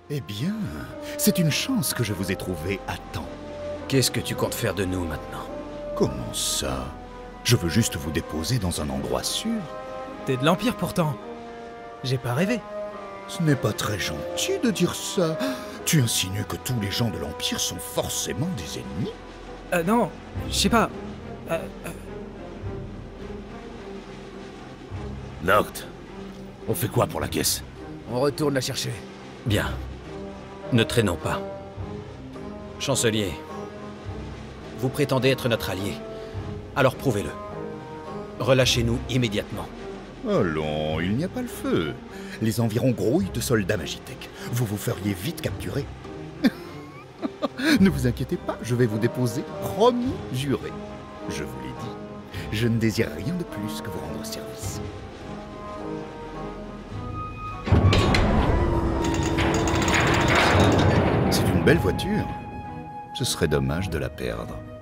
Eh bien, c'est une chance que je vous ai trouvé à temps. Qu'est-ce que tu comptes faire de nous maintenant? Comment ça? Je veux juste vous déposer dans un endroit sûr. T'es de l'Empire pourtant. J'ai pas rêvé. Ce n'est pas très gentil de dire ça. Tu insinues que tous les gens de l'Empire sont forcément des ennemis? Non, je sais pas. Noct, on fait quoi pour la caisse? On retourne la chercher. Bien. Ne traînons pas. Chancelier, vous prétendez être notre allié. Alors prouvez-le. Relâchez-nous immédiatement. Allons, il n'y a pas le feu. Les environs grouillent de soldats Magitech. Vous vous feriez vite capturer. Ne vous inquiétez pas, je vais vous déposer, promis, juré. Je vous l'ai dit, je ne désire rien de plus que vous rendre service. C'est une belle voiture. Ce serait dommage de la perdre.